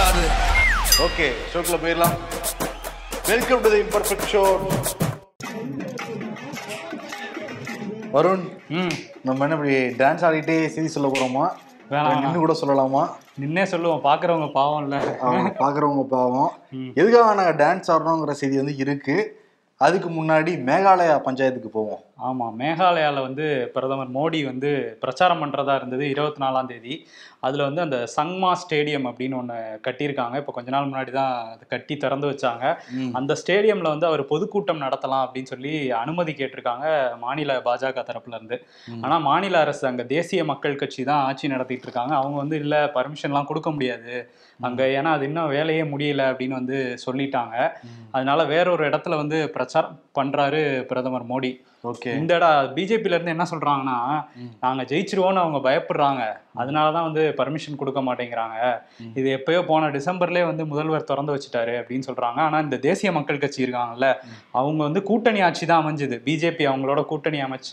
Okay, ஷோக்குள்ள போயிடலாம். Welcome to the imperfect show. Varun, நம்ம என்ன இப்படி டான்ஸ் ஆடிட்டே செய்தி சொல்ல போறோமா? நின்று கூட சொல்லலாமா? நின்னே சொல்லுவோம். பாக்குறவங்க பாவம் இல்ல, பாக்குறவங்க பாவம். எதுக்காக நாங்க டான்ஸ் ஆடுறோங்கிற செய்தி வந்து இருக்கு. அதுக்கு முன்னாடி மேகாலயா பஞ்சாயத்துக்கு போவோம். ஆமா, மேகாலயால வந்து பிரதமர் மோடி வந்து பிரச்சாரம் பண்றதா இருந்தது 24ஆம் தேதி. அதுல வந்து அந்த சங்மா ஸ்டேடியம் அப்படின்னு ஒண்ணு கட்டியிருக்காங்க. இப்போ கொஞ்ச நாள் முன்னாடி தான் அது கட்டி திறந்து வச்சாங்க. அந்த ஸ்டேடியம்ல வந்து அவர் பொதுக்கூட்டம் நடத்தலாம் அப்படின்னு சொல்லி அனுமதி கேட்டிருக்காங்க மாநில பாஜக தரப்புல இருந்து. ஆனா மாநில அரசு, அங்க தேசிய மக்கள் கட்சி தான் ஆட்சி நடத்திட்டு இருக்காங்க. அவங்க வந்து இல்ல, பர்மிஷன்லாம் கொடுக்க முடியாது அங்க, ஏன்னா அது இன்னும் வேலையே முடியல அப்படின்னு வந்து சொல்லிட்டாங்க. அதனால வேறொரு இடத்துல வந்து பிரச்சாரம் பண்றாரு பிரதமர் மோடி. ஓகே, இந்த பிஜேபில இருந்து என்ன சொல்றாங்கன்னா, நாங்க ஜெயிச்சிருவோம்னு அவங்க பயப்படுறாங்க, அதனாலதான் வந்து பர்மிஷன் கொடுக்க மாட்டேங்கிறாங்க. இது எப்பயோ போன டிசம்பர்லயே வந்து முதல்வர் திறந்து வச்சுட்டாரு அப்படின்னு சொல்றாங்க. ஆனா இந்த தேசிய மக்கள் கட்சி இருக்காங்கல்ல, அவங்க வந்து கூட்டணி ஆட்சி தான் அமைஞ்சது. பிஜேபி அவங்களோட கூட்டணி அமைச்சு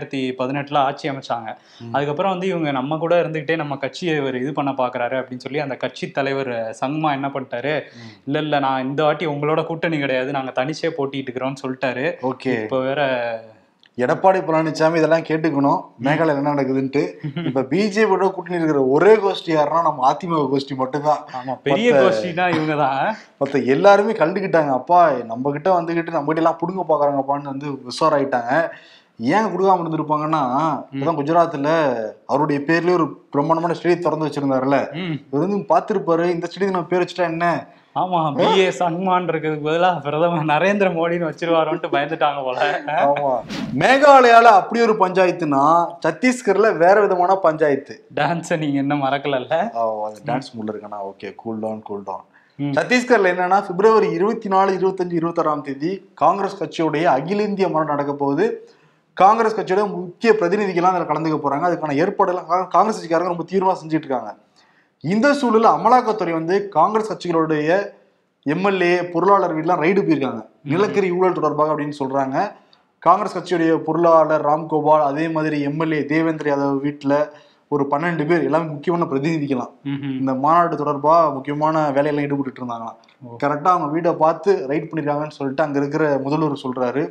2018 ஆட்சி அமைச்சாங்க. அதுக்கப்புறம் வந்து இவங்க நம்ம கூட இருந்துகிட்டே நம்ம கட்சியை ஒரு இது பண்ண பாக்குறாரு அப்படின்னு சொல்லி அந்த கட்சி தலைவர் சங்மா என்ன பண்ணிட்டாரு, இல்ல நான் இந்த வாட்டி உங்களோட கூட்டணி கிடையாது, நாங்க தனிச்சே போட்டிட்டு இருக்கிறோம்னு சொல்லிட்டாரு. ஓகே, இப்போ வேற எடப்பாடி பழனிசாமி இதெல்லாம் கேட்டுக்கணும், மேகாலயா என்ன நடக்குதுன்ட்டு. இப்ப பிஜேபியோட கூட்டணி இருக்கிற ஒரே கோஷ்டி யாருன்னா நம்ம அதிமுக கோஷ்டி மட்டும்தான். ஆமா, பெரிய கோஷ்டினா இவங்கதான். மொத்த எல்லாருமே கண்டுக்கிட்டாங்க. அப்பா நம்ம கிட்ட வந்துகிட்டு நம்ம கிட்ட எல்லாம் புடுங்க பாக்குறாங்கப்பான்னு வந்து உஷாராயிட்டாங்க. ஏன் கொடுக்காம இருந்திருப்பாங்கன்னா, இப்பதான் குஜராத்ல அவருடைய பேர்லயே ஒரு பிரம்மாண்டமான ஸ்டேடியம் திறந்து வச்சிருந்தாருல்ல, இவர் வந்து பாத்துருப்பாரு, இந்த ஸ்டேடியம் நம்ம பேர் வச்சுட்டா என்ன. ஆமா, பிஏ சங்மான் இருக்கிறதுக்கு பதிலாக பிரதமர் நரேந்திர மோடின்னு வச்சிருவாரோன்ட்டு பயந்துட்டாங்க போல. ஆமா, மேகாலயால அப்படி ஒரு பஞ்சாயத்துனா சத்தீஸ்கர்ல வேற விதமான பஞ்சாயத்து. டான்ஸ் நீங்க என்ன மறக்கல? டான்ஸ் மூட்ல இருக்கா? Okay, cool down. சத்தீஸ்கர்ல என்னன்னா, பிப்ரவரி 24, 25, 26ஆம் தேதி காங்கிரஸ் கட்சியோடைய அகில இந்திய மாநாடு நடக்க போகுது. காங்கிரஸ் கட்சியோட முக்கிய பிரதிநிதிகள்லாம் அதில் கலந்துக்க போறாங்க. அதுக்கான ஏற்பாடுலாம் காங்கிரஸ் கட்சிக்காரங்க ரொம்ப தீவிரமா செஞ்சுட்டு இருக்காங்க. இந்த சூழல அமலாக்கத்துறை வந்து காங்கிரஸ் கட்சிகளுடைய எம்எல்ஏ, பொருளாளர் வீடுலாம் ரைடு போயிருக்காங்க, நிலக்கரி ஊழல் தொடர்பாக அப்படின்னு சொல்றாங்க. காங்கிரஸ் கட்சியுடைய பொருளாளர் ராம்கோபால், அதே மாதிரி எம்எல்ஏ தேவேந்திர யாதவ் வீட்டுல ஒரு 12 பேர், எல்லாமே முக்கியமான பிரதிநிதிக்கலாம், இந்த மாநாடு தொடர்பா முக்கியமான வேலையெல்லாம் ஈடுபட்டு இருந்தாங்களாம். கரெக்டா அவங்க வீட்டை பார்த்து ரைட் பண்ணிருக்காங்கன்னு சொல்லிட்டு அங்க இருக்கிற முதல்வர் சொல்றாரு.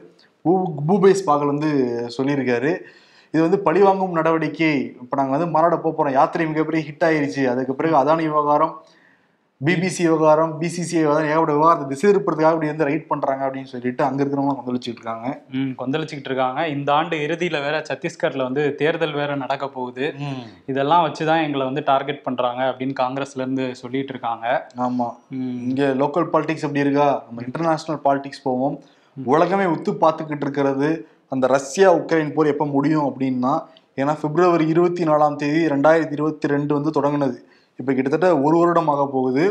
பூபேஷ் பாகல் வந்து சொல்லியிருக்காரு, இது வந்து பழிவாங்கும் நடவடிக்கை. இப்ப நாங்க வந்து மாநாட போறோம், யாத்திரை மிகப்பெரிய ஹிட் ஆயிருச்சு, அதுக்கு பிறகு அதானி விவகாரம், பிபிசி விவகாரம், பிசிசிஐ விவகாரம், ஏகப்பட்ட விவகாரத்தை திசை திருப்பறதுக்காக இப்படி வந்து ரைட் பண்றாங்க அப்படின்னு சொல்லிட்டு அங்க இருக்கிறவங்க கொந்தளிச்சுட்டு இருக்காங்க. இந்த ஆண்டு இறுதியில வேற சத்தீஸ்கர்ல வந்து தேர்தல் வேற நடக்க போகுது. இதெல்லாம் வச்சுதான் எங்களை வந்து டார்கெட் பண்றாங்க அப்படின்னு காங்கிரஸ்ல இருந்து சொல்லிட்டு இருக்காங்க. ஆமா, இங்க லோக்கல் பாலிடிக்ஸ் எப்படி இருக்கா, நம்ம இன்டர்நேஷனல் பாலிடிக்ஸ் போவோம். உலகமே உத்து பார்த்துக்கிட்டு இருக்கிறது அந்த ரஷ்யா உக்ரைன் போர் எப்ப முடியும் அப்படின்னா, ஏன்னா பிப்ரவரி 24ஆம் தேதி 2022 வந்து தொடங்கினது. இப்ப கிட்டத்தட்ட ஒரு வருடமாக போகுது.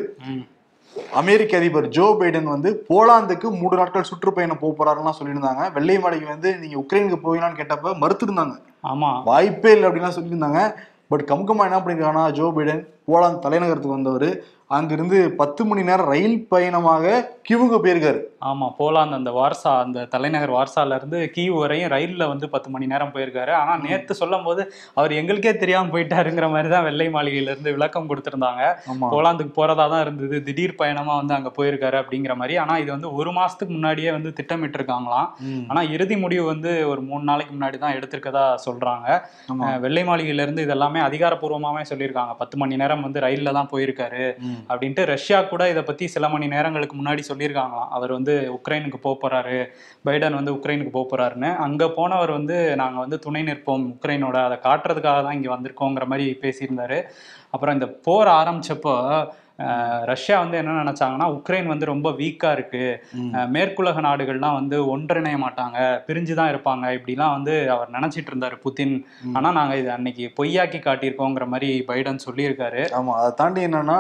அமெரிக்க அதிபர் ஜோ பைடன் வந்து போலாந்துக்கு 3 நாட்கள் சுற்றுப்பயணம் போறாருன்னா சொல்லியிருந்தாங்க. வெள்ளை மாளிகை வந்து நீங்க உக்ரைனுக்கு போவீங்களான்னு கேட்டப்ப மறுத்திருந்தாங்க. ஆமா, வாய்ப்பே இல்லை அப்படின்லாம் சொல்லியிருந்தாங்க. பட் கம்கமா என்ன பண்ணிருக்காங்கன்னா, ஜோ பைடன் போலாந்து தலைநகரத்துக்கு வந்தவர் அங்கிருந்து 10 மணி நேரம் ரயில் பயணமாக கீவுக்கு போயிருக்காரு. ஆமா, போலாந்து அந்த வார்சா, அந்த தலைநகர் வார்சால இருந்து கீவ் வரையும் ரயில்ல வந்து 10 மணி நேரம் போயிருக்காரு. ஆனா நேத்து சொல்லும் போது அவர் எங்களுக்கே தெரியாம போயிட்டாருங்கிற மாதிரிதான் வெள்ளை மாளிகையில இருந்து விளக்கம் கொடுத்திருந்தாங்க. போலாந்துக்கு போறதா தான் இருந்தது, திடீர் பயணமா வந்து அங்க போயிருக்காரு அப்படிங்கிற மாதிரி. ஆனா இது வந்து 1 மாசத்துக்கு முன்னாடியே வந்து திட்டமிட்டு இருக்காங்களாம். ஆனா இறுதி முடிவு வந்து ஒரு 3 நாளைக்கு முன்னாடி தான் எடுத்திருக்கதா சொல்றாங்க. வெள்ளை மாளிகையில இருந்து இதெல்லாமே அதிகாரப்பூர்வமாவே சொல்லியிருக்காங்க. 10 மணி நேரம் வந்து ரயில்ல தான் போயிருக்காரு அப்படின்ட்டு. ரஷ்யா கூட இதை பத்தி சில மணி நேரங்களுக்கு முன்னாடி சொல்லியிருக்காங்களாம், அவர் வந்து உக்ரைனுக்கு போறாரு, பைடன் வந்து உக்ரைனுக்கு போறாருன்னு. அங்க போனவர் வந்து நாங்க வந்து துணை நிற்போம் உக்ரைனோட, அதை காட்டுறதுக்காக தான் இங்க வந்திருக்கோங்கிற மாதிரி பேசியிருந்தாரு. அப்புறம் இந்த போர் ஆரம்பிச்சப்போ ரஷ்யா வந்து என்ன நினைச்சாங்கன்னா, உக்ரைன் வந்து ரொம்ப வீக்கா இருக்கு, மேற்குலக நாடுகள்லாம் வந்து ஒன்றிணைய மாட்டாங்க, பிரிஞ்சுதான் இருப்பாங்க, இப்படிலாம் வந்து அவர் நினைச்சிட்டு இருந்தாரு புதின். ஆனா நாங்க இது அன்னைக்கு பொய்யாக்கி காட்டியிருக்கோங்கிற மாதிரி பைடன் சொல்லியிருக்காரு. ஆமா, அதை தாண்டி என்னன்னா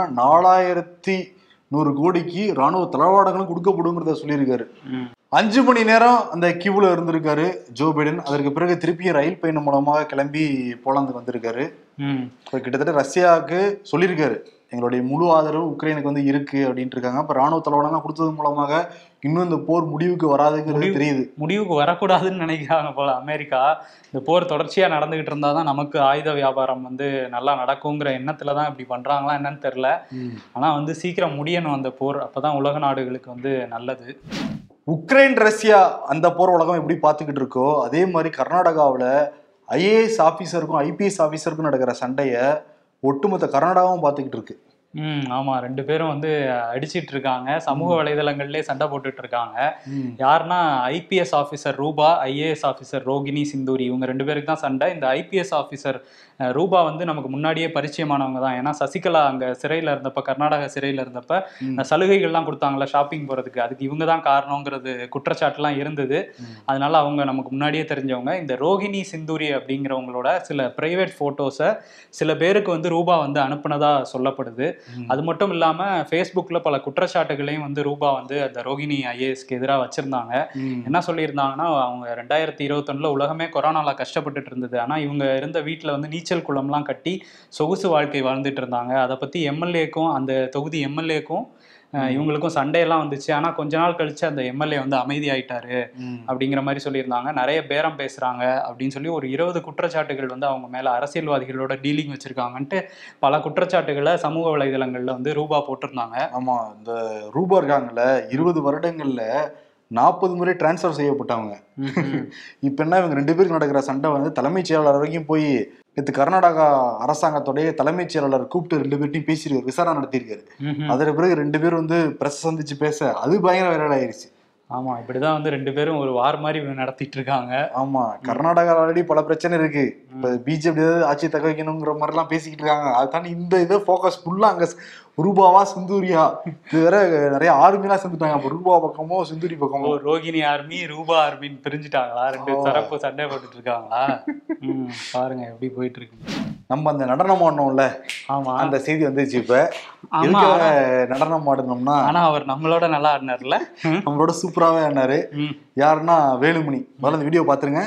4100 கோடிக்கு ராணுவ தளவாடங்களும் கொடுக்கப்படுங்கிறத சொல்லியிருக்காரு. 5 மணி நேரம் அந்த கியூல இருந்திருக்காரு ஜோ பைடன். அதற்கு பிறகு திருப்பியும் ரயில் பயணம் மூலமாக கிளம்பி போலாந்துக்கு வந்திருக்காரு. கிட்டத்தட்ட ரஷ்யாவுக்கு சொல்லியிருக்காரு, எங்களுடைய முழு ஆதரவு உக்ரைனுக்கு வந்து இருக்கு அப்படின்ட்டு இருக்காங்க. இப்ப ராணுவ தளவாடம்லாம் கொடுத்தது மூலமாக இன்னும் இந்த போர் முடிவுக்கு வராதுங்கிறது தெரியுது. முடிவுக்கு வரக்கூடாதுன்னு நினைக்கிறாங்க போல அமெரிக்கா. இந்த போர் தொடர்ச்சியா நடந்துகிட்டு இருந்தாதான் நமக்கு ஆயுத வியாபாரம் வந்து நல்லா நடக்குங்கிற எண்ணத்துலதான் இப்படி பண்றாங்களா என்னன்னு தெரியல. ஆனா வந்து சீக்கிரம் முடியணும் அந்த போர், அப்பதான் உலக நாடுகளுக்கு வந்து நல்லது. உக்ரைன் ரஷ்யா அந்த போர் உலகம் எப்படி பார்த்துக்கிட்டு இருக்கோ அதே மாதிரி கர்நாடகாவில் ஐஏஎஸ் ஆஃபீஸருக்கும் ஐபிஎஸ் ஆஃபீஸருக்கும் நடக்கிற சண்டையை ஒட்டுமொத்த கர்நாடகாவும் பார்த்துக்கிட்டு இருக்கு. ஆமா, 2 பேரும் வந்து அடிச்சிட்டு இருக்காங்க. சமூக வலைதளங்கள்லயே சண்டை போட்டுட்டு இருக்காங்க. யாருன்னா IPS officer Roopa, IAS officer Rohini Sindhuri, இவங்க 2 பேருக்கு தான் சண்டை. இந்த ஐபிஎஸ் ஆஃபீஸர் ரூபா வந்து நமக்கு முன்னாடியே பரிச்சயமானவங்க தான். ஏன்னா சசிகலா அங்க சிறையில இருந்தப்ப, கர்நாடக சிறையில இருந்தப்ப சலுகைகள்லாம் கொடுத்தாங்களா ஷாப்பிங் போறதுக்கு, அதுக்கு இவங்க தான் காரணங்கிறது குற்றச்சாட்டுலாம் இருந்தது. அதனால அவங்க நமக்கு முன்னாடியே தெரிஞ்சவங்க. இந்த ரோகிணி சிந்தூரி அப்படிங்கிறவங்களோட சில பிரைவேட் போட்டோஸை சில பேருக்கு வந்து ரூபா வந்து அனுப்புனதா சொல்லப்படுது. அது மட்டும் இல்லாம ஃபேஸ்புக்ல பல குற்றச்சாட்டுகளையும் வந்து ரூபா வந்து அந்த ரோகிணி ஐஏஎஸ்க்கு எதிராக வச்சிருந்தாங்க. என்ன சொல்லியிருந்தாங்கன்னா, அவங்க 2021 உலகமே கொரோனால கஷ்டப்பட்டுட்டு இருந்தது. ஆனா இவங்க இருந்த வீட்டுல வந்து நீச்சல் குளம்லாம் கட்டி சொகுசு வாழ்க்கை வாழ்ந்துட்டு இருந்தாங்க. அதை பத்தி எம்எல்ஏக்கும், அந்த தொகுதி எம்எல்ஏக்கும் இவங்களுக்கும் சண்டையெல்லாம் வந்துச்சு. ஆனா கொஞ்ச நாள் கழிச்சு அந்த எம்எல்ஏ வந்து அமைதியாயிட்டாரு அப்படிங்கிற மாதிரி சொல்லியிருந்தாங்க. நிறைய பேரம் பேசுறாங்க அப்படின்னு சொல்லி ஒரு 20 குற்றச்சாட்டுகள் வந்து அவங்க மேல அரசியல்வாதிகளோட டீலிங் வச்சிருக்காங்கன்ட்டு பல குற்றச்சாட்டுகளை சமூக வலைதளங்கள்ல வந்து ரூபா போட்டிருந்தாங்க. ஆமா, இந்த ரூபா இருக்காங்கல்ல 20 வருடங்கள்ல 40 முறை டிரான்ஸ்ஃபர் செய்யப்பட்டவங்க. இப்ப என்ன, இவங்க 2 பேருக்கு நடக்கிற சண்டை வந்து தலைமைச் செயலாளர் வரைக்கும் போய் நேற்று கர்நாடகா அரசாங்கத்துடைய தலைமைச் செயலாளர் கூப்பிட்டு 2 பேர்ட்டையும் பேசியிருக்காரு, விசாரணை நடத்தியிருக்காரு. அதற்கு பிறகு 2 பேரும் வந்து பிரஸ் சந்திச்சு பேச அது பயங்கர வைரல் ஆயிருச்சு. ஆமா, இப்படிதான் வந்து 2 பேரும் ஒரு வார் மாதிரி நடத்திட்டு இருக்காங்க. ஆமா, கர்நாடகா ஆல்ரெடி பல பிரச்சனை இருக்கு. இப்ப பிஜேபி ஆட்சி தக்க வைக்கணுங்கிற மாதிரி எல்லாம் பேசிக்கிட்டு இருக்காங்க. அதுதான் இந்த இதை போக்கஸ் ஃபுல்லா அங்க ரூபாவா சிந்தூரியா, இது வேற நிறைய ஆர்மிலாம் சேர்ந்துட்டாங்க. அப்ப ரூபா பக்கமோ சிந்தூரி பக்கமோ ரோகிணி ஆர்மி ரூபா ஆர்மின்னு பிரிஞ்சுட்டாங்களா? 2 தரப்பு சண்டை போட்டுட்டு இருக்காங்களா? பாருங்க எப்படி போயிட்டு இருக்கு. நம்ம அந்த நடனம் ஆடணும்ல, ஆமா, அந்த செய்தி வந்துச்சு. இப்ப நடனம் ஆடணும்னா, ஆனா அவர் நம்மளோட நல்லா ஆடினார்ல, நம்மளோட சூப்பராவே ஆடினாரு. யாருன்னா வேலுமணி. முதல்ல அந்த வீடியோ பாத்துருங்க.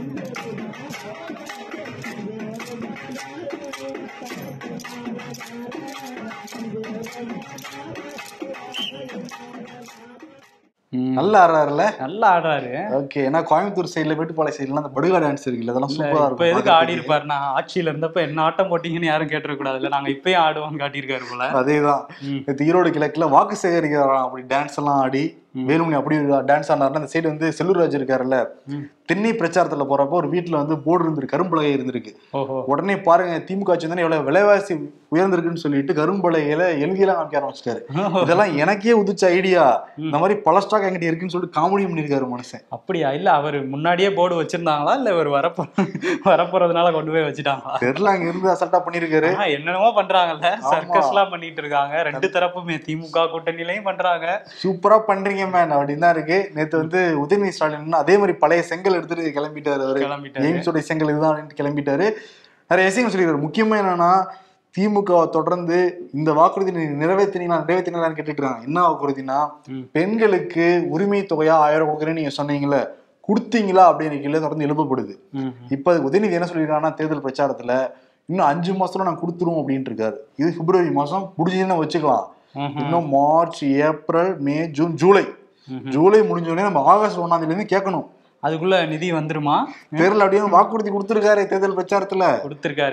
நல்லா ஆடுறாருல, நல்லா ஆடுறாரு. ஓகே, ஏன்னா கோயம்புத்தூர் சைடுல மேட்டுப்பாளைய சைடுல அந்த படுகா டான்ஸ் இருக்குல்ல, அதெல்லாம் சூப்பரா இருக்கும். இப்ப எதுக்கு ஆடி இருப்பாருன்னா, ஆட்சியில இருந்தப்ப என்ன ஆட்டம் போட்டீங்கன்னு யாரும் கேட்டுக்கூடாதுல்ல, நாங்க இப்பயும் ஆடுவோம் காட்டியிருக்காரு போல. அதேதான் ஈரோடு கிழக்குல வாக்கு சேகரிக்கிறாராம், அப்படி டான்ஸ் எல்லாம் ஆடி வேலுமணி அப்படி டான்ஸ் ஆனாருன்னா. அந்த சைடு வந்து செல்லூர்ராஜ் இருக்காருல்ல, தென்னை பிரச்சாரத்துல போறப்போ ஒரு வீட்டுல வந்து போர்டு இருந்திருக்கு, கரும்பலகை இருந்திருக்கு. உடனே பாருங்க திமுக ஆட்சி வந்து எவ்வளவு விலைவாசி உயர்ந்திருக்குன்னு சொல்லிட்டு கரும்பலகையில எழுதியெல்லாம் காமிக்க ஆரம்பிச்சிட்டாரு. இதெல்லாம் எனக்கே உதிச்ச ஐடியா, இந்த மாதிரி பல ஸ்டாக் என்கிட்ட இருக்குன்னு சொல்லிட்டு காமெடி பண்ணிருக்காரு மனுஷன். அப்படியா? இல்ல அவர் முன்னாடியே போர்டு வச்சிருந்தாங்களா, இல்ல இவர் வரப்போறதுனால கொண்டு போய் வச்சுட்டாங்களா தெரியல. அங்க இருந்து அசல்ட்டா பண்ணிருக்காரு. என்னென்னமோ பண்றாங்கல்ல, சர்க்கஸ் எல்லாம் பண்ணிட்டு இருக்காங்க. 2 தரப்புமே திமுக கூட்டணியிலையும் பண்றாங்க. சூப்பரா பண்றீங்க மேன் அப்படின்னு தான் இருக்கு. நேத்து வந்து உதயநிதி ஸ்டாலின் அதே மாதிரி பழைய செங்கல் எடுத்துட்டு கிளம்பிட்டாரு. அவரு எய்ம்ஸோட செங்கல் இதுதான் கிளம்பிட்டாரு. நிறைய விஷயங்கள் சொல்லிடுறாரு. முக்கியமா என்னன்னா, திமுக தொடர்ந்து இந்த வாக்குறுதி நிறைவேற்றினீங்களான்னு கேட்டுட்டு இருக்காங்க. என்ன வாக்குறுதினா, பெண்களுக்கு உரிமை தொகையா 1000 கொடுக்குறேன்னு நீங்க சொன்னீங்கல்ல, கொடுத்தீங்களா அப்படின்னு கீழே தொடர்ந்து எழுப்பப்படுது. இப்ப உதயநிதி என்ன சொல்லிருக்காங்கன்னா, தேர்தல் பிரச்சாரத்துல இன்னும் 5 மாசத்துல நான் கொடுத்துருவோம் அப்படின்ட்டு இருக்காரு. இது பிப்ரவரி மாசம் முடிஞ்சதுன்னு வச்சுக்கலாம். இன்னும் March, April, May, June, July முடிஞ்சோடனே நம்ம ஆகஸ்ட் 1ஆம் தேதியில இருந்து கேட்கணும். அதுக்குள்ள நிதி வந்துருமா தெரியல. அப்படின்னு வாக்குறுதி கொடுத்திருக்காரு தேர்தல் பிரச்சாரத்துல, கொடுத்திருக்காரு.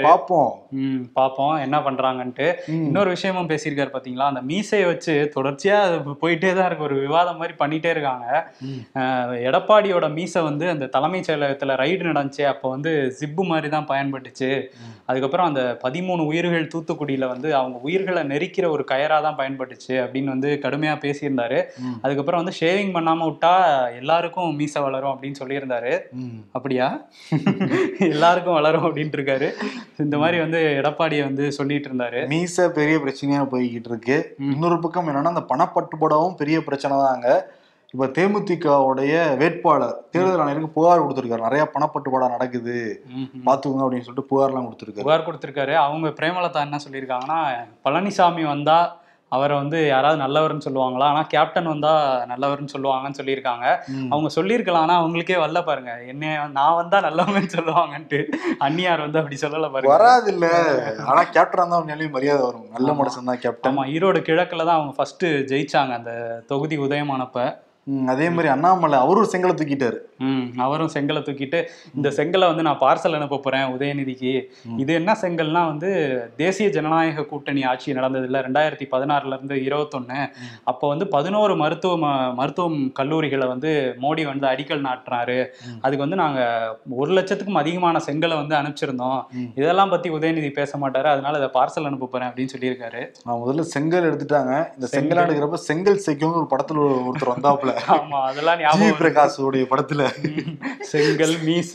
பாப்போம் என்ன பண்றாங்கன்ட்டு. இன்னொரு விஷயமும் பேசியிருக்காரு பாத்தீங்களா, அந்த மீசையை வச்சு தொடர்ச்சியா போயிட்டே தான் இருக்கு, ஒரு விவாதம் மாதிரி பண்ணிட்டே இருக்காங்க. எடப்பாடியோட மீசை வந்து அந்த தலைமைச் செயலகத்துல ரைடு நடந்துச்சு, அப்போ வந்து ஜிப்பு மாதிரி தான் பயன்பட்டுச்சு. அதுக்கப்புறம் அந்த 13 உயிர்கள் தூத்துக்குடியில வந்து அவங்க உயிர்களை நெரிக்கிற ஒரு கயரா தான் பயன்பட்டுச்சு அப்படின்னு வந்து கடுமையா பேசியிருந்தாரு. அதுக்கப்புறம் வந்து ஷேவிங் பண்ணாம விட்டா எல்லாருக்கும் மீசை வளரும் அப்படின்னு சொல்லியிருந்தாரு. அப்படியா? எல்லாருக்கும் வளரும் அப்படின்ட்டு இருக்காரு. இந்த மாதிரி வந்து எடப்பாடியை வந்து சொல்லிட்டு இருந்தாரு. மீசை பெரிய பிரச்சனையா போய்கிட்டு இருக்கு. இன்னொரு பக்கம் என்னன்னா, அந்த பணப்பட்டுப்படவும் பெரிய பிரச்சனை தான் அங்க. இப்ப தேமுதிகவுடைய வேட்பாளர் தேர்தல் ஆணையருக்கு புகார் கொடுத்திருக்காரு. நிறைய பணப்பட்டுப்பாடா நடக்குது, பாத்துக்கோங்க அப்படின்னு சொல்லிட்டு புகார் கொடுத்திருக்காரு. அவங்க பிரேமலதா என்ன சொல்லியிருக்காங்கன்னா, பழனிசாமி வந்தா அவரை வந்து யாராவது நல்லவர்னு சொல்லுவாங்களா, ஆனா கேப்டன் வந்தா நல்லவர்னு சொல்லுவாங்கன்னு சொல்லியிருக்காங்க. அவங்க சொல்லியிருக்கலாம், ஆனா அவங்களுக்கே வரல பாருங்க. என்ன நான் வந்தா நல்லவங்கன்னு சொல்லுவாங்கன்ட்டு. அந்நியார் வந்து அப்படி சொல்லல பாருங்க. வராது இல்ல. ஆனா கேப்டன் தான் நிலையும் மரியாதை வரும். நல்ல மனுஷன் தான் கேப்டன். ஆமா, ஈரோடு கிழக்குல தான் அவங்க ஃபர்ஸ்ட் ஜெயிச்சாங்க அந்த தொகுதி உதயமானப்ப. அதே மாதிரி அண்ணாமலை அவரும் செங்கலை தூக்கிட்டாரு. அவரும் செங்கலை தூக்கிட்டு, இந்த செங்கலை வந்து நான் பார்சல் அனுப்ப போறேன் உதயநிதிக்கு. இது என்ன செங்கல்னா வந்து தேசிய ஜனநாயக கூட்டணி ஆட்சி நடந்தது இல்ல 2016 இருந்து 21. அப்போ வந்து 11 மருத்துவம் கல்லூரிகளை வந்து மோடி வந்து அடிக்கல் நாட்டுறாரு. அதுக்கு வந்து நாங்க 1 லட்சத்துக்கும் அதிகமான செங்கலை வந்து அனுப்பிச்சிருந்தோம். இதெல்லாம் பத்தி உதயநிதி பேச மாட்டாரு, அதனால இதை பார்சல் அனுப்ப போறேன் அப்படின்னு சொல்லியிருக்காரு. நான் முதல்ல செங்கல் எடுத்துட்டாங்க. இந்த செங்கல் எடுக்கிறப்ப செங்கல் சைக்கிள்னு ஒரு படத்துல ஒருத்தர் வந்தாப்புல. ஆமா, அதெல்லாம் ஞாபகம். பிரகாஷ் உடைய படத்துல செங்கல் மீச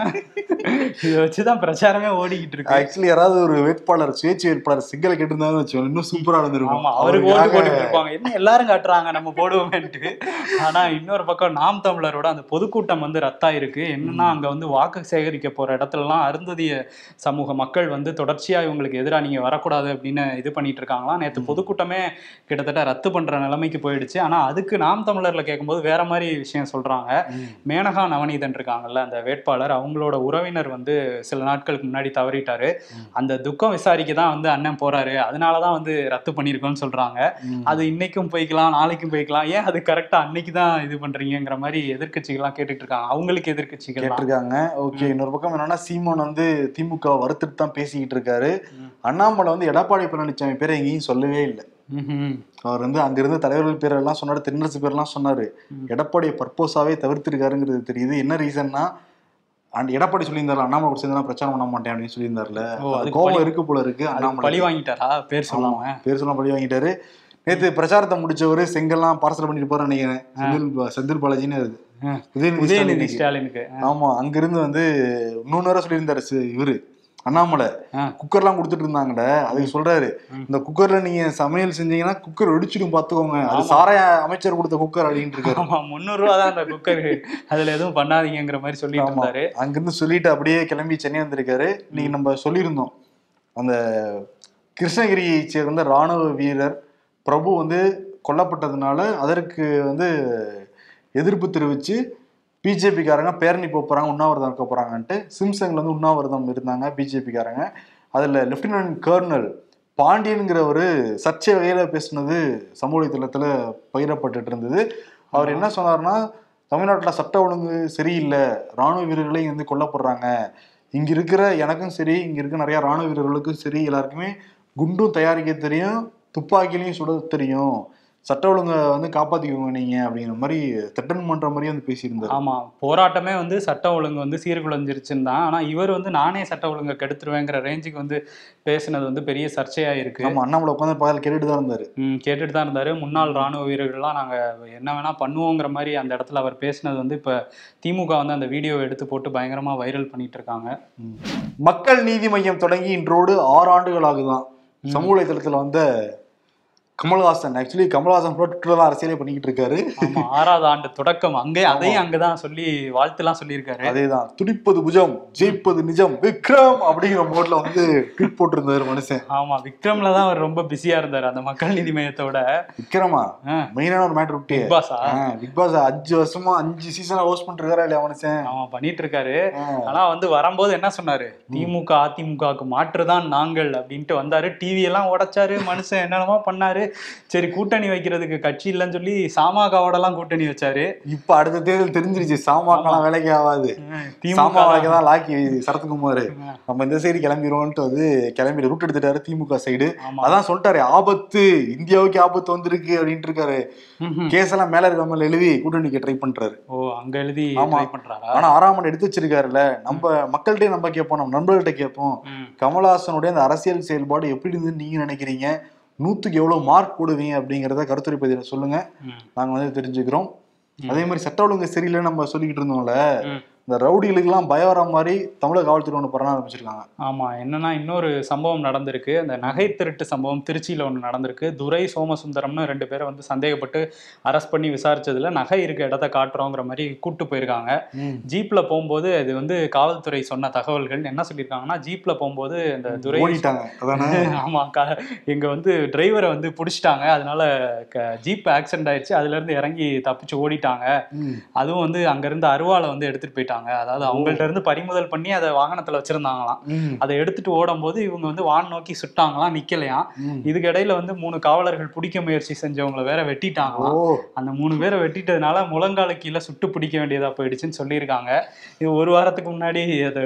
இதை வச்சுதான் பிரச்சாரமே ஓடிக்கிட்டு இருக்கு. ஆக்சுவலி யாராவது ஒரு வேட்பாளர், சுயேட்சை வேட்பாளர் செங்கலை கேட்டிருந்தாலும் வச்சுக்கோங்க, இன்னும் சூப்பரா இருந்திருக்கும். அவருக்கு ஓட்டு போட்டு இருப்பாங்க, என்ன எல்லாரும் காட்டுறாங்க நம்ம போடுவோம்ட்டு. ஆனா இன்னொரு பக்கம் நாம் தமிழரோட அந்த பொதுக்கூட்டம் வந்து ரத்தாயிருக்கு. என்னன்னா அங்க வந்து வாக்கு சேகரிக்க போற இடத்துலலாம் அருந்ததிய சமூக மக்கள் வந்து தொடர்ச்சியா இவங்களுக்கு எதிராக நீங்க வரக்கூடாது அப்படின்னு இது பண்ணிட்டு இருக்காங்களாம். நேற்று பொதுக்கூட்டமே கிட்டத்தட்ட ரத்து பண்ற நிலைமைக்கு போயிடுச்சு. ஆனா அதுக்கு நாம் தமிழர்ல கேட்கும்போது வேற மாதிரி விஷயம் சொல்றாங்க. மேனகா நவநீதன் இருக்காங்கல்ல அந்த வேட்பாளர், அவங்களோட உறவினர் வந்து சில நாட்களுக்கு முன்னாடி தவறிட்டாரு. அந்த துக்கம் விசாரிக்க தான் வந்து அண்ணன் போறாரு, அதனாலதான் வந்து ரத்து பண்ணிருக்கோம்னு சொல்றாங்க. அது இன்னைக்கும் போய்க்கலாம், நாளைக்கும் போய்க்கலாம், ஏன் அது கரெக்டா அன்னைக்கு தான் இது பண்றீங்கிற மாதிரி எதிர்கட்சிகள்லாம் கேட்டுட்டு இருக்காங்க. அவங்களுக்கு எதிர்கட்சிகள் கேட்டிருக்காங்க. ஓகே, இன்னொரு பக்கம் என்னன்னா சீமான் வந்து திமுக வறுத்துட்டு தான் பேசிக்கிட்டு இருக்காரு. அண்ணாமலை வந்து எடப்பாடி பழனிசாமி பேரை எங்கேயும் சொல்லவே இல்லை. அவர் வந்து அங்கிருந்து தலைவர்கள் பேரெல்லாம் சொன்னாரு, தென்னரசு பேரெல்லாம் சொன்னாரு. எடப்பாடியை பர்போஸாவே தவிர்த்திருக்காருங்கிறது தெரியுது. என்ன ரீசன்னா, எடப்பாடி சொல்லியிருந்தாரு அண்ணாமலை கூட சேர்ந்து பிரச்சாரம் பண்ண மாட்டேன் அப்படின்னு சொல்லியிருந்தாருல, கோபம் இருக்கு போல இருக்கு. அண்ணாமலை பழி வாங்கிட்டாரா? பேர் சொல்லாம பழி வாங்கிட்டாரு. நேற்று பிரச்சாரத்தை முடிச்சவரு செங்கல்லாம் பார்சல் பண்ணிட்டு போறேன்னு நினைக்கிறேன். செந்தில் பாலாஜின்னு உதயநிதி ஸ்டாலினுக்கு. ஆமா, அங்கிருந்து வந்து இன்னொன்னு வேற சொல்லியிருந்தாரு இவரு அண்ணாமலை, குக்கர்லாம் கொடுத்துட்டு இருந்தாங்கல்ல, அதுக்கு சொல்றாரு, இந்த குக்கர்ல நீங்க சமையல் செஞ்சீங்கன்னா குக்கர் வெடிச்சிடும் பாத்துக்கோங்க, அது சாராய அமைச்சர் கொடுத்த குக்கர் அப்படின்ட்டு இருக்காரு. 300 ரூபா தான் அந்த குக்கர், அதுல எதுவும் பண்ணாதீங்கிற மாதிரி சொல்லிட்டு இருந்தாரு. அங்கிருந்து சொல்லிட்டு அப்படியே கிளம்பி சென்னை வந்திருக்காரு. நீங்க நம்ம சொல்லியிருந்தோம், அந்த கிருஷ்ணகிரியை சேர்ந்த ராணுவ வீரர் பிரபு வந்து கொல்லப்பட்டதுனால அதற்கு வந்து எதிர்ப்பு தெரிவிச்சு பிஜேபிக்காரங்க பேரணி போறாங்க, உண்ணாவிரதம் இருக்க போறாங்கன்ட்டு சிம்சங்ல வந்து உண்ணாவிரதம் இருந்தாங்க பிஜேபிக்காரங்க. அதுல லெப்டினன்ட் கர்னல் பாண்டியன்கிற ஒரு சர்ச்சை வகையில பேசினது சமூக தளத்துல பகிரப்பட்டு இருந்தது. அவர் என்ன சொன்னார்னா, தமிழ்நாட்டுல சட்ட ஒழுங்கு சரியில்லை, ராணுவ வீரர்களையும் வந்து கொல்லப்படுறாங்க, இங்க இருக்கிற எனக்கும் சரி, இங்க இருக்க நிறைய ராணுவ வீரர்களுக்கும் சரி, எல்லாருக்குமே குண்டும் தயாரிக்க தெரியும், துப்பாக்கிலையும் சுட தெரியும், சட்ட ஒழுங்கை வந்து காப்பாத்திக்கோங்க நீங்க அப்படிங்கிற மாதிரி த்ரெட்டன் பண்ற மாதிரி வந்து பேசியிருந்தாரு. ஆமா, போராட்டமே வந்து சட்ட ஒழுங்கு வந்து சீர்குலைஞ்சிருச்சுன்னு தான். ஆனா இவர் வந்து நானே சட்ட ஒழுங்கை கெடுத்துருவேங்கிற ரேஞ்சுக்கு வந்து பேசினது வந்து பெரிய சர்ச்சையா இருக்கு. ஆமா, அண்ணாமலை உட்காந்து பகல் கேட்டுட்டு தான் இருந்தாரு. கேட்டுட்டு தான் இருந்தாரு. முன்னாள் ராணுவ வீரர்கள்லாம் நாங்க என்ன வேணா பண்ணுவோங்கிற மாதிரி அந்த இடத்துல அவர் பேசினது வந்து இப்ப திமுக வந்து அந்த வீடியோவை எடுத்து போட்டு பயங்கரமா வைரல் பண்ணிட்டு இருக்காங்க. மக்கள் நீதி மையம் தொடங்கி இன்றோடு 6 ஆண்டுகள் ஆகுதான். சமூக வலைதளத்துல வந்த கமல்ஹாசன், ஆக்சுவலி கமல்ஹாசன் ட்விட்டர்ல அரசியலே பண்ணிக்கிட்டு இருக்காரு. 6வது ஆண்டு தொடக்கம் அதையும் அங்கதான் சொல்லி வாழ்த்துலாம் சொல்லியிருக்காரு. அதேதான், துடிப்பது புஜம் ஜெயிப்பது நிஜம் விக்ரம் அப்படிங்கிற மோட்ல வந்து ட்வீட் போட்டிருந்தாரு மனுஷன். ஆமா, விக்ரம்ல தான் அவர் ரொம்ப பிஸியா இருந்தாரு அந்த மக்கள் நீதி மையத்தோட. விக்ரமா மெயினான ஒரு மேட்டர் விட்டு பிக் பாஸ் 5 வருஷமா 5 சீசனா ஹோஸ்ட் பண்ணிருக்காரா இல்லையா மனுஷன்? ஆமா, பண்ணிட்டு இருக்காரு. ஆனா வந்து வரும்போது என்ன சொன்னாரு, திமுக அதிமுகவுக்கு மாற்றுதான் நாங்கள் அப்படின்ட்டு வந்தாரு. டிவி எல்லாம் உடைச்சாரு மனுஷன், என்னென்னமோ பண்ணாரு. சரி, கூட்டணி வைக்கிறதுக்கு கட்சி இல்லைன்னு சொல்லி சாமாகாவோட எல்லாம் கூட்டணி வச்சாரு. இப்ப அடுத்த தேர்தல் தெரிஞ்சிருச்சு, சாமாக்கெல்லாம் வேலைக்கு ஆகாது, சாமாவாக்கதான் லாக்கி சரத்குமார் நம்ம இந்த சைடு கிளம்பிடுவோம்ட்டு வந்து கிளம்பி ரூட் எடுத்துட்டாரு திமுக சைடு. அதான் சொல்லிட்டாரு, ஆபத்து, இந்தியாவுக்கு ஆபத்து வந்திருக்கு அப்படின்ட்டு இருக்காரு. கேஸ் எல்லாம் மேல இருக்காமல் எழுதி கூட்டணிக்கு ட்ரை பண்றாரு. அங்க எழுதி பண்றாரு. ஆனா 6ஆம் ஆண்டு எடுத்து வச்சிருக்காருல்ல, நம்ம மக்கள்கிட்ட நம்ம கேட்போம், நம்ம நண்பர்கள்ட்ட கேட்போம், கமல்ஹாசனுடைய அந்த அரசியல் செயல்பாடு எப்படி இருந்துன்னு நீங்க நினைக்கிறீங்க, 100க்கு எவ்வளவு மார்க் போடுவீங்க அப்படிங்கிறத கருத்துரை பதில சொல்லுங்க, நாங்க வந்து தெரிஞ்சுக்கிறோம். அதே மாதிரி சட்ட ஒழுங்கு சரியில்லைன்னு நம்ம சொல்லிக்கிட்டு இருந்தோம்ல, இந்த ரவுடிகளுக்கெல்லாம் பயம் வர மாதிரி தமிழக காவல்துறை ஒன்று பண்ண ஆரம்பிச்சிருக்காங்க. ஆமா, என்னன்னா இன்னொரு சம்பவம் நடந்திருக்கு. அந்த நகை திருட்டு சம்பவம் திருச்சியில ஒன்று நடந்திருக்கு. துரை சோமசுந்தரம்னு 2 பேரை வந்து சந்தேகப்பட்டு அரெஸ்ட் பண்ணி விசாரிச்சதுல நகை இருக்க இடத்த காட்டுறோங்கிற மாதிரி கூட்டு போயிருக்காங்க. ஜீப்ல போகும்போது அது வந்து காவல்துறை சொன்ன தகவல்கள் என்ன சொல்லியிருக்காங்கன்னா, ஜீப்ல போகும்போது அந்த துரை ஆமா எங்க வந்து டிரைவரை வந்து பிடிச்சிட்டாங்க, அதனால ஜீப் ஆக்சிடென்ட் ஆயிடுச்சு, அதுல இருந்து இறங்கி தப்பிச்சு ஓடிட்டாங்க. அதுவும் வந்து அங்க இருந்து அருவாளை வந்து எடுத்துட்டு போயிட்டாங்க. அதாவது அவங்கள்ட்ட இருந்து பறிமுதல் பண்ணி அதை வாகனத்துல வச்சிருந்தாங்களாம். அதை எடுத்துட்டு ஓடும் போது இவங்க வந்து வான் நோக்கி சுட்டாங்களாம், நிக்கலையாம். இதுக்கு இடையில வந்து 3 காவலர்கள் பிடிக்க முயற்சி செஞ்சவங்களை வேற வெட்டிட்டாங்களாம். அந்த 3 பேரை வெட்டிட்டதுனால முழங்கால கீழே சுட்டு பிடிக்க வேண்டியதா போயிடுச்சுன்னு சொல்லியிருக்காங்க. இது ஒரு வாரத்துக்கு முன்னாடி அது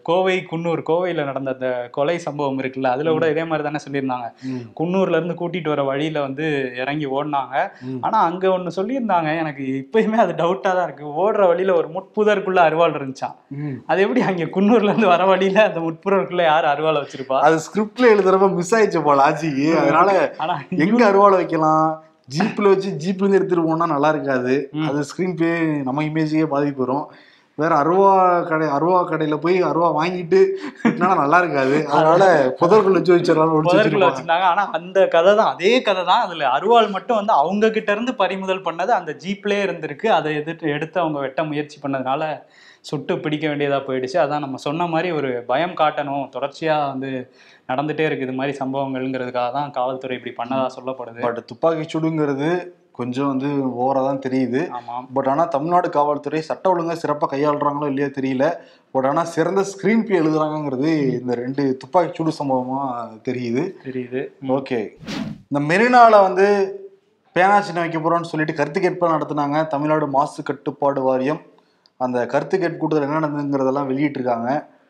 கோவையில நடந்த அந்த கொலை சம்பவம் இருக்குல்ல, அதுல கூட இதே மாதிரி தானே சொல்லியிருந்தாங்க. குன்னூர்ல இருந்து கூட்டிட்டு வர வழியில வந்து இறங்கி ஓடினாங்க. ஆனா அங்க ஒண்ணு சொல்லியிருந்தாங்க, எனக்கு இப்பயுமே அது டவுட்டா தான் இருக்கு. ஓடுற வழியில ஒரு முட்புதற்குள்ள அருவாள் இருந்துச்சான். அது எப்படி அங்க குன்னூர்ல இருந்து வர வழியில அந்த முட்புதற்குள்ள யார் அருவாள் வச்சிருப்பா? அது ஸ்கிரிப்ட்ல எழுதுறப்ப மிஸ் ஆயிடுச்சு போல ஆட்சிக்கு. அதனால எங்க அருவாள் வைக்கலாம், ஜீப்ல வச்சு ஜீப்ல இருந்து எடுத்துட்டு போனா நல்லா இருக்காது. அது ஸ்கிரீன் பிளே நம்ம இமேஜுக்கே பாதிப்பு வரும். வேற அருவா கடையில போய் அருவா வாங்கிட்டு நல்லா இருக்காது. அதனால புதற்குள்ள வச்சு வச்சிருந்தாங்க. ஆனா அந்த கதை தான், அதே கதை தான். அதுல அருவாள் மட்டும் வந்து அவங்க கிட்ட இருந்து பறிமுதல் பண்ணது அந்த ஜீப்லயே இருந்திருக்கு. அதை எடுத்து அவங்க வெட்ட முயற்சி பண்ணதுனால சுட்டு பிடிக்க வேண்டியதா போயிடுச்சு. அதான் நம்ம சொன்ன மாதிரி ஒரு பயம் காட்டணும், தொடர்ச்சியா வந்து நடந்துட்டே இருக்கு இது மாதிரி சம்பவங்கள்ங்கிறதுக்காக தான் காவல்துறை இப்படி பண்ணதா சொல்லப்படுது. பட் துப்பாக்கி சூடுங்கிறது கொஞ்சம் வந்து ஓவரா தான் தெரியுது. பட் ஆனால் தமிழ்நாடு காவல்துறை சட்ட ஒழுங்கா சிறப்பாக கையாளுறாங்களோ இல்லையா தெரியல. பட் ஆனால் சிறந்த ஸ்கிரீன் பிளே எழுதுறாங்கிறது இந்த 2 துப்பாக்கி சூடு சம்பவமா தெரியுது. ஓகே, இந்த மெரினால வந்து பேனா சின்ன வைக்க போறோம்னு சொல்லிட்டு கருத்து கேட்பெல்லாம் நடத்தினாங்க தமிழ்நாடு மாசு கட்டுப்பாடு வாரியம். அந்த கருத்து கேட்பு கூட்டத்தில் என்ன நடந்ததுங்கிறதெல்லாம் வெளியிட்டிருக்காங்க.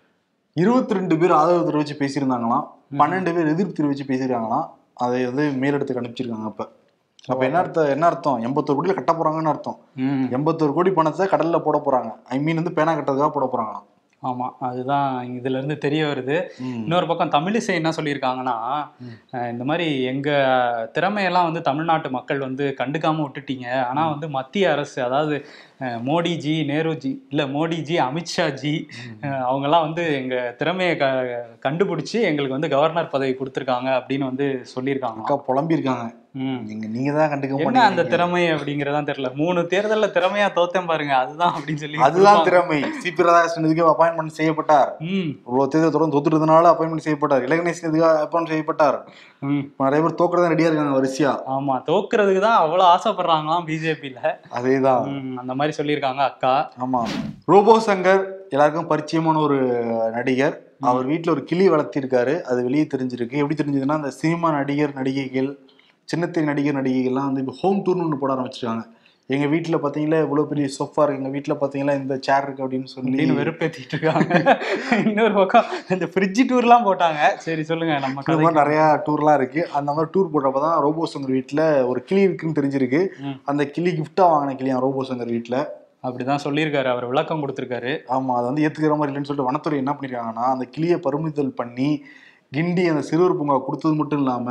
22 பேர் ஆதரவு தெரிவிச்சு பேசியிருந்தாங்களாம், 12 பேர் எதிர்ப்பு தெரிவிச்சு பேசியிருக்காங்களாம். அதை வந்து மேலிடத்துக்கு அனுப்பிச்சிருக்காங்க. அப்ப என்ன அர்த்தம் 81 கோடியில கட்ட போறாங்கன்னு அர்த்தம். 81 கோடி பணத்தை கடல்ல போட போறாங்க. ஐ மீன் வந்து பேனா கட்டுறதுக்காக போட போறாங்களாம். ஆமா, அதுதான் இதுல இருந்து தெரிய வருது. இன்னொரு பக்கம் தமிழிசை என்ன சொல்லியிருக்காங்கன்னா, இந்த மாதிரி எங்க திறமையெல்லாம் வந்து தமிழ்நாட்டு மக்கள் வந்து கண்டுக்காம விட்டுட்டீங்க. ஆனா வந்து மத்திய அரசு, அதாவது மோடிஜி, நேருஜி இல்ல மோடிஜி, அமித்ஷாஜி அவங்கெல்லாம் வந்து எங்க திறமையை கண்டுபிடிச்சு எங்களுக்கு வந்து கவர்னர் பதவி கொடுத்துருக்காங்க அப்படின்னு வந்து சொல்லியிருக்காங்க. புலம்பியிருக்காங்க. நீங்க தான் கண்டுக்க என்ன அந்த திறமை அப்படிங்கறதான் தெரியல. 3 தேர்தல்ல திறமையா தோத்தேன் பாருங்க, அதுதான் அப்படின்னு சொல்லி. அதுதான் திறமை. சிபி ராதாகிருஷ்ணன் இதுக்கு அப்பாயின்மெண்ட் செய்யப்பட்டார். இவ்வளவு தேர்தல் தொடர்ந்து தோத்துறதுனால அப்பாயின்மெண்ட் செய்யப்பட்டார். இலகணேசன் இதுக்கு அப்பாயின்மெண்ட் செய்யப்பட்டார். நிறைய பேர் தோக்குறதா ரெடியா இருக்காங்க வரிசையா. ஆமா, தோக்குறதுக்கு தான் அவ்வளவு ஆசைப்படுறாங்களாம் பிஜேபியில. அதேதான் அந்த மாதிரி சொல்லியிருக்காங்க அக்கா. ஆமா, ரோபோ சங்கர் எல்லாருக்கும் பரிச்சயமான ஒரு நடிகர். அவர் வீட்டுல ஒரு கிளி வளர்த்திருக்காரு. அது வெளியே தெரிஞ்சிருக்கு. எப்படி தெரிஞ்சதுன்னா, அந்த சினிமா நடிகைகள், சின்னத்திரை நடிகைகள்லாம் வந்து இப்போ ஹோம் டூர்னு ஒன்று போட ஆரம்பிச்சிருக்காங்க. எங்க வீட்டுல பாத்தீங்களா இவ்வளவு பெரிய சோஃபா இருக்கு, எங்க வீட்டுல பாத்தீங்களா இந்த சேர் இருக்கு அப்படின்னு சொல்லி வெறுப்பேத்திட்டு இருக்காங்க. இன்னொரு பக்கம் இந்த ஃப்ரிட்ஜ் டூர்லாம் போட்டாங்க. சரி சொல்லுங்க. நம்ம நிறைய டூர்லாம் இருக்கு. அந்த மாதிரி டூர் போட்டப்பதான் ரோபோ சங்கர் வீட்டுல ஒரு கிளி இருக்குன்னு தெரிஞ்சிருக்கு. அந்த கிளி கிஃப்டா வாங்கின கிளியா ரோபோ சங்கர் வீட்டுல. அப்படிதான் சொல்லியிருக்காரு, அவர் விளக்கம் கொடுத்திருக்காரு. ஆமா, அதை வந்து ஏத்துக்கிற மாதிரி இல்லைன்னு சொல்லிட்டு வனத்துறை என்ன பண்ணிருக்காங்கன்னா, அந்த கிளியை பறிமுதல் பண்ணி கிண்டி அந்த சிறுவர் பூங்கா கொடுத்தது மட்டும் இல்லாம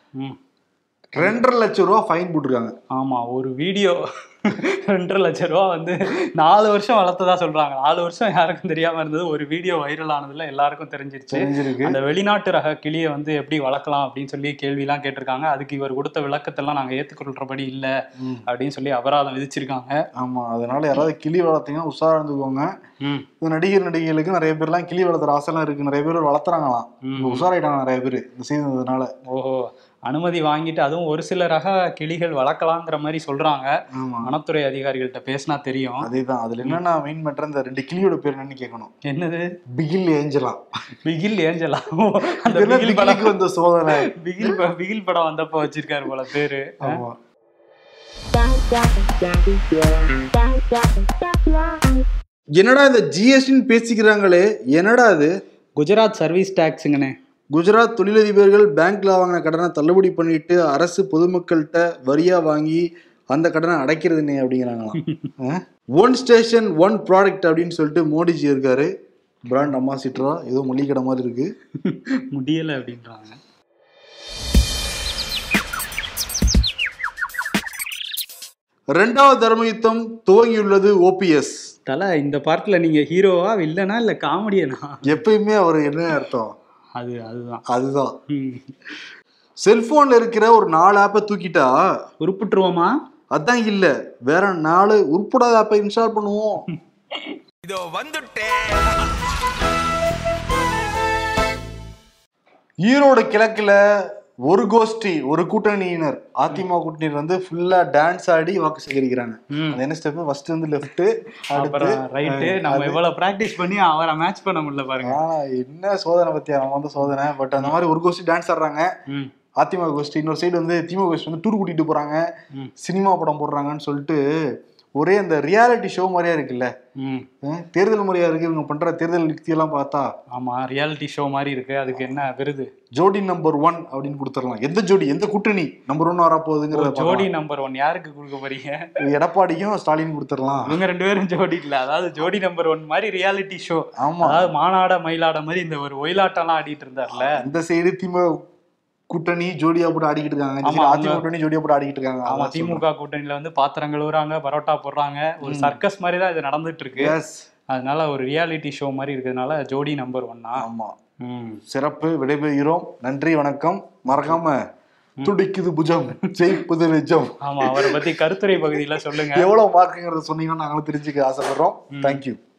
2.5 லட்சம் ரூபா ஃபைன் போட்டிருக்காங்க. ஆமா, ஒரு வீடியோ 2.5 லட்சம் ரூபா வந்து 4 வருஷம் வளர்த்ததா சொல்றாங்க. 4 வருஷம் யாருக்கும் தெரியாம இருந்தது. ஒரு வீடியோ வைரல் ஆனதுல எல்லாருக்கும் தெரிஞ்சிருச்சு. அந்த வெளிநாட்டு ரக கிளியை வந்து எப்படி வளர்க்கலாம் அப்படின்னு சொல்லி கேள்விலாம் கேட்டிருக்காங்க. அதுக்கு இவர் கொடுத்த விளக்கத்தெல்லாம் நாங்க ஏத்துக்கொள்றபடி இல்ல அப்படின்னு சொல்லி அபராதம் விதிச்சிருக்காங்க. ஆமா, அதனால யாராவது கிளி வளர்த்தீங்கன்னா உஷாரா இருந்துக்கோங்க. நடிகர்களுக்கு நிறைய பேர்லாம் கிளி வளர்த்துற ஆசைலாம் இருக்கு. நிறைய பேர் வளர்த்துறாங்களாம். உஷாராயிட்டாங்க நிறைய பேர் இந்த செய்ததுனால. ஓஹோ, அனுமதி வாங்கிட்டு அதுவும் ஒரு சில ரக கிளிகள் வளர்க்கலாங்கிற மாதிரி சொல்றாங்க. வனத்துறை அதிகாரிகள்கிட்ட பேசினா தெரியும். அதேதான். அதுல என்னன்னா மெயின் மேட்டர், இந்த 2 கிளியோட பேர் என்னன்னு கேட்கணும். என்னது? பிகில் ஏஞ்சலா. பிகில் ஏஞ்சலா? அந்த பிகில் படம் வந்த சோதனை. பிகில் படம் வந்தப்ப வச்சிருக்காரு போல பேரு. ஆமா. என்னடா இந்த ஜிஎஸ்டின்னு பேசிக்கிறாங்களே, என்னடா அது? குஜராத் சர்வீஸ் டாக்ஸுங்கண்ணே. குஜராத் தொழிலதிபர்கள் பேங்க்ல வாங்கின கடனை தள்ளுபடி பண்ணிட்டு அரசு பொதுமக்கள்கிட்ட வரியா வாங்கி அந்த கடனை அடைக்கிறதுனே அப்படிங்கிறாங்களாம். 1 ஸ்டேஷன் 1 ப்ராடக்ட் அப்படின்னு சொல்லிட்டு மோடிஜி இருக்காரு. பிராண்ட் அம்பாசிடரா ஏதோ மளிகை கடை மாதிரி இருக்கு. முடியல அப்படின்றாங்க. இரண்டாவது தர்ம யுத்தம் துவங்கியுள்ளது. ஓபிஎஸ் தல இந்த பார்ட்ல நீங்க ஹீரோவா வில்லனா இல்ல காமெடியனா? எப்பயுமே அவர் என்ன அர்த்தம்? அதுதான். செல்போன்ல இருக்கிற ஒரு 4 ஆப்பை தூக்கிட்டா உருப்பிட்டுருவோமா? அதான் இல்ல, வேற 4 உருப்படாத ஆப்பை இன்ஸ்டால் பண்ணுவோம். இதோ வந்துட்டேன். ஈரோடு கிழக்குல ஒரு கோஷ்டி, ஒரு கூட்டணியினர், அதிமுக கூட்டணியினர் வந்து ஃபுல்லா டான்ஸ் ஆடி வாக்கு சேகரிக்கிறாங்க. அது என்ன ஸ்டெப்? ஃபர்ஸ்ட் வந்து லெஃப்ட், அப்புறம் ரைட். நம்ம எவ்வளவு பிராக்டிஸ் பண்ணி அவரை மேட்ச் பண்ண முடியல பாருங்க. என்ன சோதனை பத்தியா அவன் வந்து சோதனை. பட் அந்த மாதிரி ஒரு கோஷ்டி டான்ஸ் ஆடுறாங்க. அதிமுக கோஷ்டி, இன்னொரு சைடு வந்து திமுக கோஷ்டி வந்து டூர் கூட்டிட்டு போறாங்க, சினிமா படம் போடுறாங்கன்னு சொல்லிட்டு ஒரே அந்த ரியாலிட்டி ஷோ மாதிரியா இருக்குல்ல. தேர்தல் முறையா இருக்கு இவங்க பண்ற தேர்தல் யுக்தி எல்லாம் பார்த்தா. ஆமா, ரியாலிட்டி ஷோ மாதிரி இருக்கு. அதுக்கு என்ன விருது? ஜோடி நம்பர் 1 அப்படின்னு கொடுத்துடலாம். எந்த ஜோடி, எந்த கூட்டணி நம்பர் 1 வரப்போகுதுங்கிற ஜோடி நம்பர் 1 யாருக்கு கொடுக்க போறீங்க? எடப்பாடிக்கும் ஸ்டாலின் கொடுத்துடலாம். இவங்க 2 பேரும் ஜோடி இல்ல, அதாவது ஜோடி நம்பர் 1 மாதிரி ரியாலிட்டி ஷோ. ஆமா, அதாவது மானாட மயிலாட மாதிரி இந்த ஒரு ஒயிலாட்டம் எல்லாம் ஆடிட்டு இருந்தார்ல. இந்த சைடு திமுக கூட்டணி ஜோடியா போட்டு ஆடிக்கிட்டு இருக்காங்க, அதிமுக கூட்டணி ஜோடியா போட்டு ஆடிக்கிட்டு இருக்காங்க. ஆமா, திமுக கூட்டணியில வந்து பாத்திரம் கழுவுறாங்க, பரோட்டா போடுறாங்க, ஒரு சர்க்கஸ் மாதிரி தான் இது நடந்துட்டு இருக்கு. அதனால ஒரு ரியாலிட்டி ஷோ மாதிரி இருக்கிறதுனால ஜோடி நம்பர் 1. ஆமா, சிறப்பு. விடைபெறுகிறோம். நன்றி, வணக்கம். மறக்காம துடிக்குது புஜம் ஜெயிப்பது நிஜம். ஆமா, அவரை பத்தி கருத்துரை பகுதியில சொல்லுங்க. எவ்வளவு மார்க்குங்கிறத சொன்னீங்கன்னா நாங்களும் தெரிஞ்சுக்க ஆசைப்படுறோம். தேங்க்யூ.